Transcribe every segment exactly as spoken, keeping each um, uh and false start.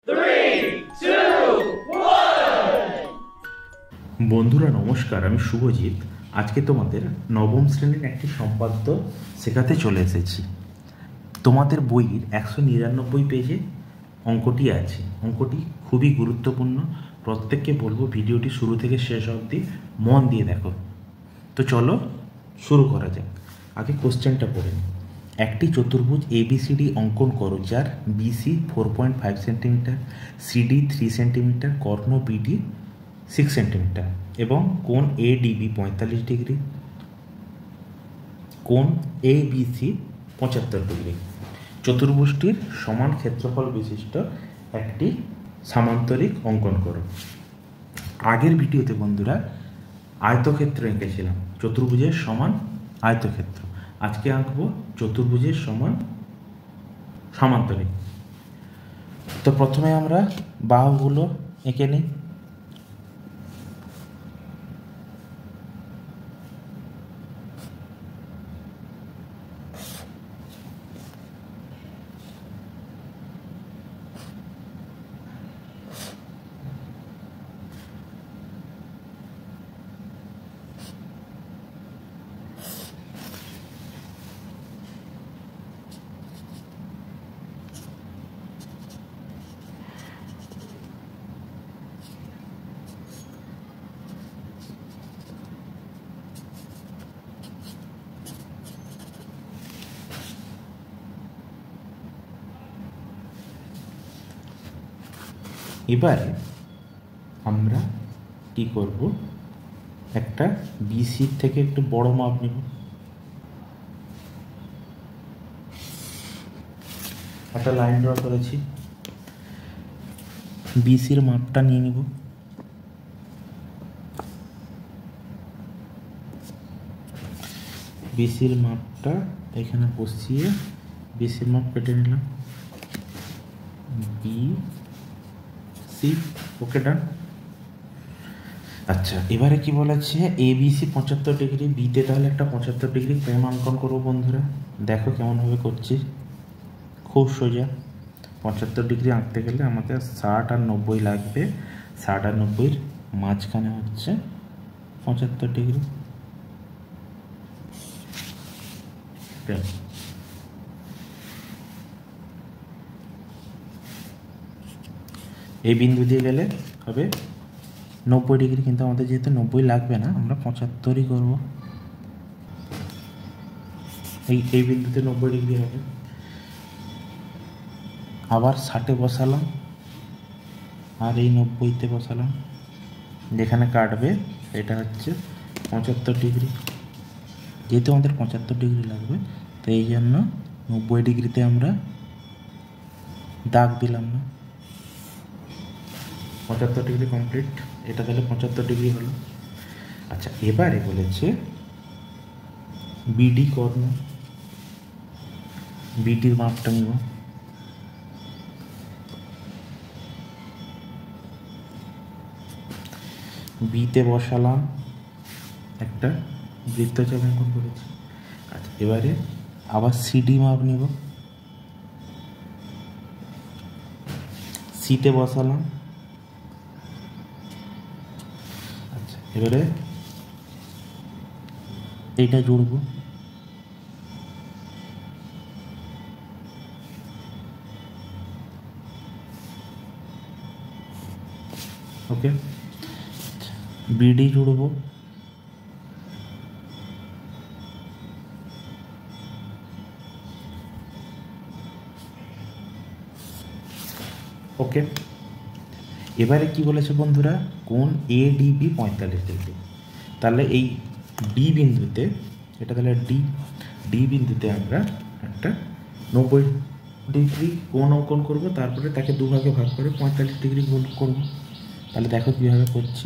বন্ধুরা নমস্কার, আমি শুভজিৎ। আজকে তোমাদের নবম শ্রেণীর একটি সম্পাদ্য শেখাতে চলে এসেছি। তোমাদের বইয়ের একশো নিরানব্বই পেজে অঙ্কটি আছে। অঙ্কটি খুবই গুরুত্বপূর্ণ। প্রত্যেককে বলবো ভিডিওটি শুরু থেকে শেষ অবধি মন দিয়ে দেখো। তো চলো শুরু করা যাক। আগে কোশ্চেনটা পড়ে নিই। একটি চতুর্ভুজ এবিসিডি অঙ্কন করো, যার BC four point five centimetre, CD three centimetre, কর্ণ বিডি সিক্স সেন্টিমিটার এবং কোণ এ ডিবি পঁয়তাল্লিশ ডিগ্রি, কোণ এ বিসি পঁচাত্তর ডিগ্রি। চতুর্ভুজটির সমান ক্ষেত্রফল বিশিষ্ট একটি সামান্তরিক অঙ্কন করো। আগের ভিডিওতে বন্ধুরা আয়তক্ষেত্র এঁকেছিলাম, চতুর্ভুজের সমান আয়তক্ষেত্র। আজকে আঁকবো চতুর্ভুজের সমান সামান্তরিক। তো প্রথমে আমরা বাহুগুলো এঁকে নিই। এবারে আমরা কি করব, একটা বিসির থেকে একটু বড় মাপ নেব। একটা লাইন ড্র করেছি, বিসির মাপটা নিয়ে নেব। বিসির মাপটা এখানে বসিয়ে বিসির মাপ কেটে নিলাম। B C, okay done. আচ্ছা, এবারে কি বলেছে, এ বিসি পঁচাত্তর ডিগ্রি, বিতে তাহলে একটা পঁচাত্তর ডিগ্রি কোণ অঙ্কন করবো। বন্ধুরা দেখো কেমনভাবে করছি, খুব সোজা। পঁচাত্তর ডিগ্রি আঁকতে গেলে আমাদের ষাট আর নব্বই লাগবে। ষাট আর নব্বইয়ের মাঝখানে হচ্ছে পঁচাত্তর ডিগ্রি। এই বিন্দু দিয়ে গেলে হবে নব্বই ডিগ্রি, কিন্তু আমাদের যেহেতু নব্বই লাগবে না, আমরা পঁচাত্তরই করবো। এই এই বিন্দুতে নব্বই ডিগ্রি হবে। আবার ষাটে বসালাম আর এই নব্বইতে বসালাম। যেখানে কাটবে এটা হচ্ছে পঁচাত্তর ডিগ্রি। যেহেতু আমাদের পঁচাত্তর ডিগ্রি লাগবে, তো এই জন্য নব্বই ডিগ্রিতে আমরা দাগ দিলাম না। পঁচাত্তর ডিগ্রি কমপ্লিট। এটা তাহলে পঁচাত্তর ডিগ্রি হলো। আচ্ছা, এবারে বলেছে বিডি কর্ণ, বিডির মাপটা নিব। বিতে বসালাম, একটা বৃত্তচাপ অঙ্কন করেছি। আচ্ছা, এবারে আবার সিডি মাপ নিব। সিতে বসালাম। আচ্ছা, এবারে এইটা জুড়ব। ওকে, বিডি জুড়ব। ওকে, এবারে কি বলেছে বন্ধুরা, কোণ এ ডিবি পঁয়তাল্লিশ ডিগ্রি। তাহলে এই ডি বিন্দুতে, এটা তাহলে ডি ডি বিন্দুতে আমরা একটা নব্বই ডিগ্রি কোণ অঙ্কন করব। তারপরে তাকে দুভাগে ভাগ করে পঁয়তাল্লিশ ডিগ্রি গুণ করব। তাহলে দেখো কীভাবে করছি।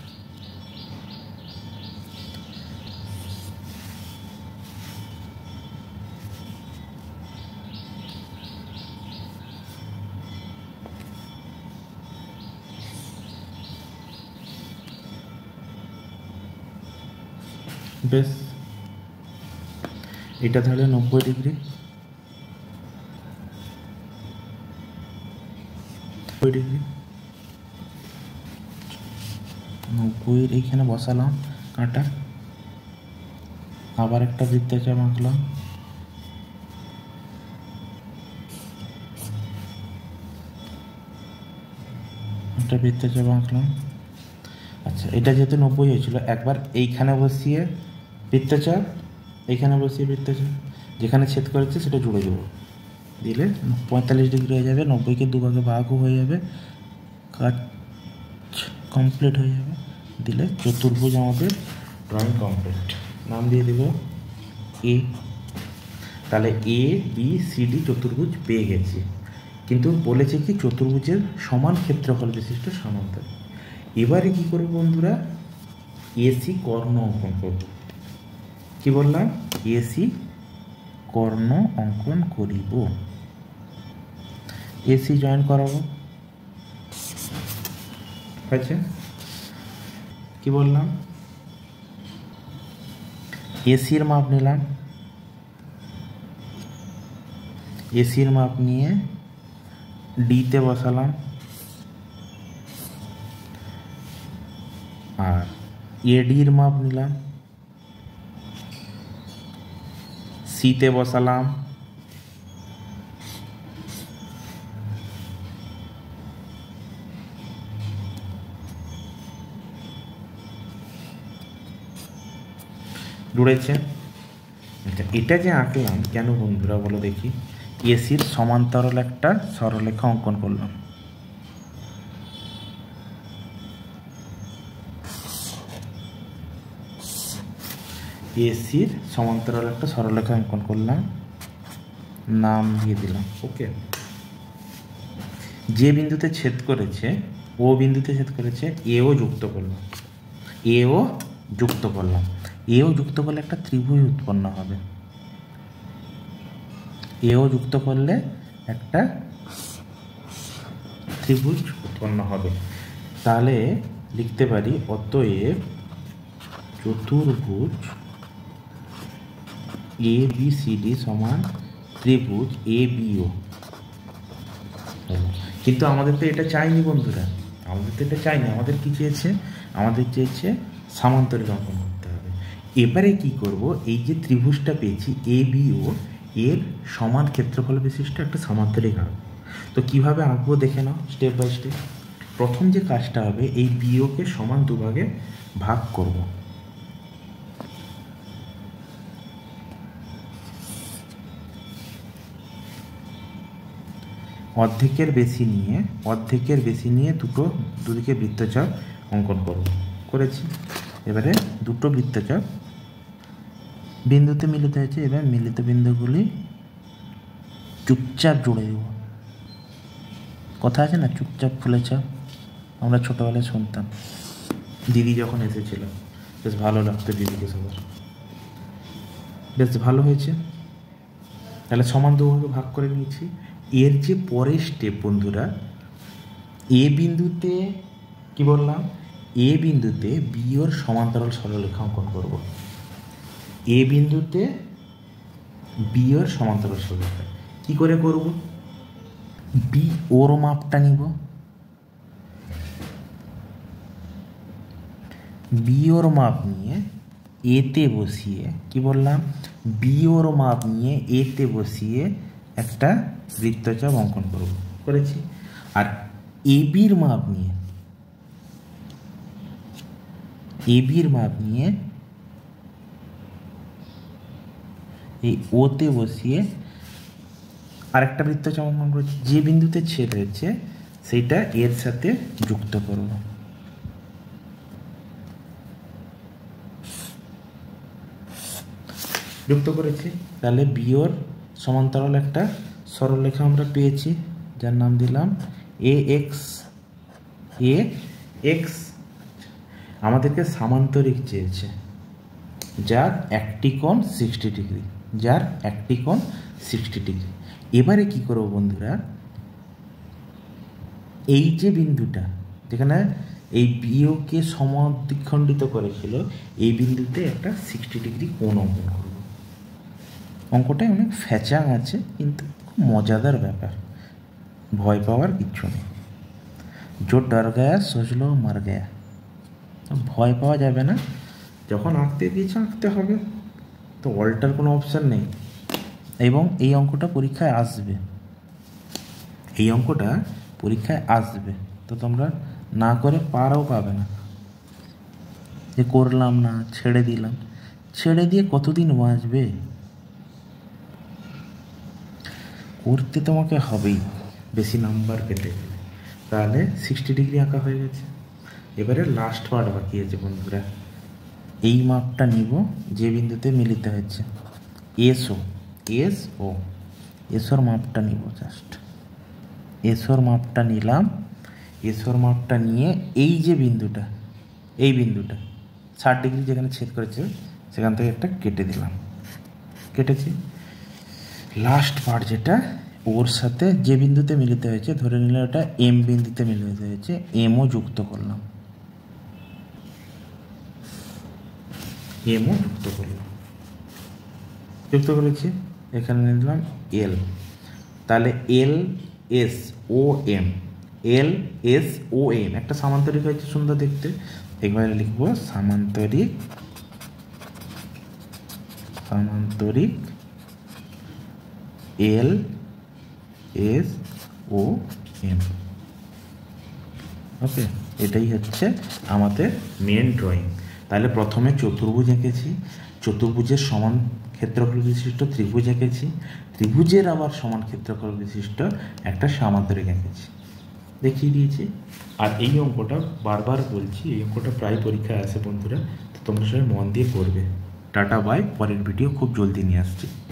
বেশ, এটা তাহলে নব্বই ডিগ্রি। নব্বই ডিগ্রি, নব্বইয়ের এইখানে বসালাম কাঁটা, আবার একটা বৃত্তাচাপ আঁকলাম, একটা বৃত্তাচাপ আঁকলাম। আচ্ছা, এটা যেহেতু নব্বই হয়েছিল, একবার এইখানে বসিয়ে বৃত্তাচাপ, এইখানে বসিয়ে বৃত্তাচাপ, যেখানে ছেদ করেছে সেটা জুড়ে দেবো, দিলে পঁয়তাল্লিশ ডিগ্রি হয়ে যাবে, নব্বইকে দুভাগে ভাগও হয়ে যাবে, কাজ কমপ্লিট হয়ে যাবে, দিলে চতুর্ভুজ আমাদের ড্রয়িং কমপ্লিট। নাম দিয়ে দেব এ। তাহলে এ বি সি ডি চতুর্ভুজ পেয়ে গেছি, কিন্তু বলেছে কি চতুর্ভুজের সমান ক্ষেত্রফল বিশিষ্ট সমান্তরাল। এবারে কি করব বন্ধুরা, এসি কর্ণ অঙ্কন করব। কি বললাম, এসি কর্ণ অঙ্কন করিব। এসি জয়েন করাবো, আচ্ছা কি বললাম, এসির মাপ নিলাম, এসির মাপ নিয়ে ডিতে বসালাম, আর এডির মাপ নিলাম, সিতে বসালাম, জুড়েছে। আচ্ছা, এটা যে আঁকলাম কেন বন্ধুরা বলো দেখি, এসির সমান্তরাল একটা সরলরেখা অঙ্কন করলাম, এসির সমান্তরাল একটা সরলরেখা অঙ্কন করলাম, নাম দিয়ে দিলাম। ওকে, যে বিন্দুতে ছেদ করেছে, ও বিন্দুতে ছেদ করেছে, এও যুক্ত করলাম, এও যুক্ত করলাম, এও যুক্ত করলে একটা ত্রিভুজ উৎপন্ন হবে, এও যুক্ত করলে একটা ত্রিভুজ উৎপন্ন হবে। তাহলে লিখতে পারি অতএব চতুর্ভুজ এ বি সি ডি সমান ত্রিভুজ এ বিও। কিন্তু আমাদের তো এটা চাইনি বন্ধুরা, আমাদের তো এটা চাইনি, আমাদের কি চেয়েছে, আমাদের চেয়েছে সামান্তরিক অঙ্কন করতে হবে। এবারে কি করব, এই যে ত্রিভুজটা পেয়েছি এ বিও, এর সমান ক্ষেত্রফল বিশিষ্ট একটা সামান্তরিক আঁকবো। তো কিভাবে আঁকবো দেখে নাও স্টেপ বাই স্টেপ। প্রথম যে কাজটা হবে, এই বিওকে সমান দুভাগে ভাগ করব। অর্ধেকের বেশি নিয়ে অর্ধেকের বেশি নিয়ে দুটো দুদিকে বৃত্তচাপ অঙ্কন করব, করেছি। এবারে দুটো বৃত্তচাপ বিন্দুতে মিলিত হয়েছে, এবার মিলিত বিন্দুগুলি চুপচাপ জুড়ে দেব। কথা আছে না, চুপচাপ ফুলেচাপ, আমরা ছোটোবেলায় শুনতাম, দিদি যখন এসেছিল বেশ ভালো লাগতো দিদিকে সবার, বেশ ভালো হয়েছে। তাহলে সমান দুভাগে ভাগ করে নিয়েছি। এর যে পরের স্টেপ বন্ধুরা, এ বিন্দুতে কি বললাম, এ বিন্দুতে বিওর সমান্তরাল সরলরেখা অঙ্কন করব। এ বিন্দুতে বিওর সমান্তরাল সরলরেখা কি করে করব, বি ওর মাপটা নিব, বিওর মাপ নিয়ে এতে বসিয়ে, কি বললাম, বিওর মাপ নিয়ে এতে বসিয়ে একটা বৃত্তচাপ অঙ্কন করব, করেছি। আর এবির মাপ নিয়ে এবির মাপ নিয়ে এই ওতে বসিয়ে আরেকটা বৃত্তচাপ অঙ্কন করেছি। যে বিন্দুতে ছেদ হয়েছে সেইটা এর সাথে যুক্ত করব। যুক্ত করেছি, তাহলে বিওর সমান্তরাল একটা সরলরেখা আমরা পেয়েছি, যার নাম দিলাম এ এক্স। এ এক্স আমাদেরকে সামান্তরিক চেয়েছে, যার একটি কোণ সিক্সটি ডিগ্রি, যার একটি কোণ সিক্সটি ডিগ্রি। এবারে কি করব বন্ধুরা, এই যে বিন্দুটা যেখানে এই বিওকে সমদ্বিখণ্ডিত করেছিল, এই বিন্দুতে একটা সিক্সটি ডিগ্রি কোণ অঙ্কন করব। অঙ্কটায় অনেক ফ্যাচাং আছে, কিন্তু খুব মজাদার ব্যাপার, ভয় পাওয়ার কিচ্ছু নেই। जो डर गया सोच लो मर गया। ভয় পাওয়া যাবে না, যখন আঁকতে দিয়েছে আঁকতে হবে, তো অল্টার কোনো অপশান নেই। এবং এই অঙ্কটা পরীক্ষায় আসবে, এই অঙ্কটা পরীক্ষায় আসবে, তো তোমরা না করে পারাও পাবে না, যে করলাম না ছেড়ে দিলাম। ছেড়ে দিয়ে কতদিন বাঁচবে? করতে তোমাকে হবেই বেশি নাম্বার পেতে গেলে। তাহলে সিক্সটি ডিগ্রি আঁকা হয়ে গেছে। এবারে লাস্ট পার্ট বাকি আছে বন্ধুরা। এই মাপটা নিব যে বিন্দুতে মিলিত হচ্ছে, এসও এসও এসোর মাপটা নিব। জাস্ট এসোর মাপটা নিলাম। এসোর মাপটা নিয়ে এই যে বিন্দুটা, এই বিন্দুটা ষাট ডিগ্রি যেখানে ছেদ করেছে সেখান থেকে একটা কেটে দিলাম, কেটেছি। লাস্ট পার্ট যেটা ওর সাথে যে বিন্দুতে মিলিত হয়েছে, ধরে নিলে ওটা এম বিন্দুতে মিলিত হয়েছে, এমও যুক্ত করলাম, এমও যুক্ত করলাম, যুক্ত করেছি। এখানে নিলাম এল, তাহলে L S O M, L S O M একটা সামান্তরিক হয়েছে, সুন্দর দেখতে। এবারে লিখব সামান্তরিক, সামান্তরিক এল এস ও এম। ওকে, এটাই হচ্ছে আমাদের মেন ড্রয়িং। তাহলে প্রথমে চতুর্ভুজ এঁকেছি, চতুর্ভুজের সমান ক্ষেত্রফল বিশিষ্ট ত্রিভুজ এঁকেছি, ত্রিভুজের আবার সমান ক্ষেত্রফল বিশিষ্ট একটা সামান্তরিক এঁকেছি, দেখিয়ে দিয়েছি। আর এই অঙ্কটা বারবার বলছি, এই অঙ্কটা প্রায় পরীক্ষায় আসে বন্ধুরা, তো তোমরা সবাই মন দিয়ে করবে। টাটা বাই, পরের ভিডিও খুব জলদি নিয়ে আসছি।